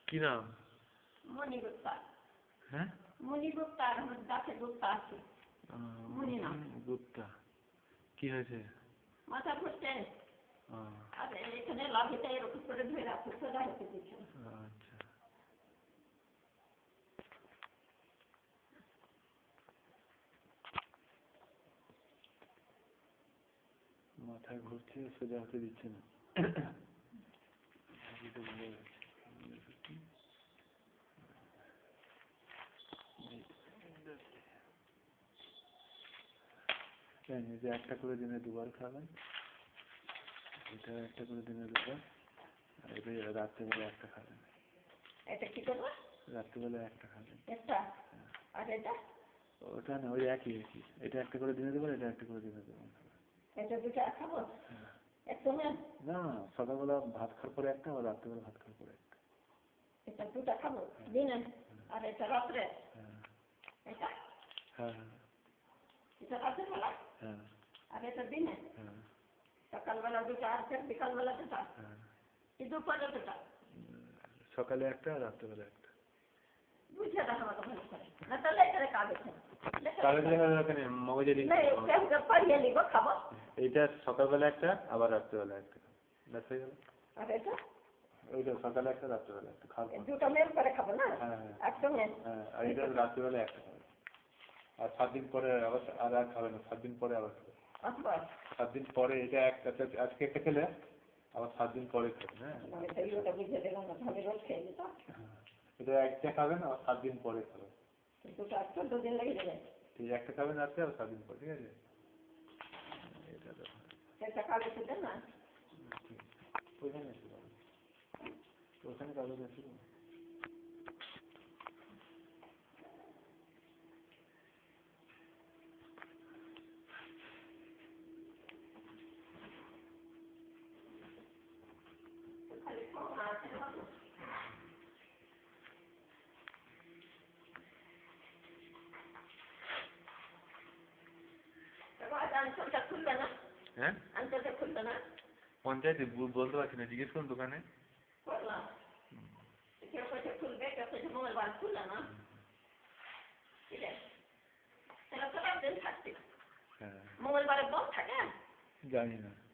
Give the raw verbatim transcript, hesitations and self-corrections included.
কি নাম? মনি গুপ্তা। হ্যাঁ, মনি গুপ্তা। আমার দাঁতে গুপ্তা আছে। মনি নাম। গুপ্তা। কি হয়েছে? মাথা ঘুরছে। আর এখানে লাভিটা এরকম করে ধরে রাখছে, সোজা হতে দিচ্ছে না। আচ্ছা, মাথা ঘুরছে, সোজা হতে দিচ্ছে না। যে একটা করে দিনে দুবার খাবেন, এটা একটা করে দিনে দুবার, আর এটা রাত্রেবেলা একটা খাবেন। এটা কি করবো? রাত্রেবেলা একটা খাবেন। একটা? আর এটা? ওটা না, ওই একই একই। এটা একটা করে দিনে দেবেন, এটা একটা করে দিনে দেবেন। এটা দুটো খাবো একসঙ্গে? না, সকালবেলা ভাত খাওয়ার পরে একটা, আর রাত্রেবেলা ভাত খাওয়ার পরে একটা। এটা দুটা খাবো দিনে, আর এটা রাত্রে? এটা? হ্যাঁ হ্যাঁ। এটা রাত্রে বেলা? হ্যাঁ। আর এটা দিনে? হ্যাঁ। সকালবেলা দুটা আর বিকালবেলা দুটা? হ্যাঁ। কি দুপুরে দুটা? সকালে একটা, আর রাত্রেবেলা একটা। বুঝে রাখা ভালো করে না, তাহলে এখানে কাগজ কাগজ লেখা দরকার নেই, মগজে লিখতে পারিয়ে নিবো, খাবো। এইটা সকালবেলা একটা, আবার রাত্রেবেলা একটা, ব্যাস হয়ে গেল। আর এটা? ওইটা সকালে একটা, রাত্রেবেলা একটা খাবো। দুটো মেল করে খাবো না? হ্যাঁ হ্যাঁ একসঙ্গে? হ্যাঁ। আর এটা রাত্রেবেলা একটা খাবে, আর সাত দিন পরে আবার আর আর খাবে না, সাত দিন পরে আবার খাবে। সাত দিন পরে এটা একটা, আজকে একটা খেলে আবার সাত দিন পরে খাবে। হ্যাঁ, বুঝে দিলাম না, ভাবে রোজ খেয়ে যেত। এটা একটা খাবেন, আর সাত দিন পরে খাবেন। দুটো একটা দুদিন লেগে যাবে। ঠিক, একটা খাবেন রাত্রে, আর সাত দিন পরে, ঠিক আছে? এটা তো সেটা কাগজ দেন না? ওইখানে এসে ওখানে কাগজ আছে। হ্যাঁ, পঞ্চায়েতে বলতে পারছি না, জিজ্ঞেস করুন দোকানে। মঙ্গলবারে বন্ধ থাকে? জানি না।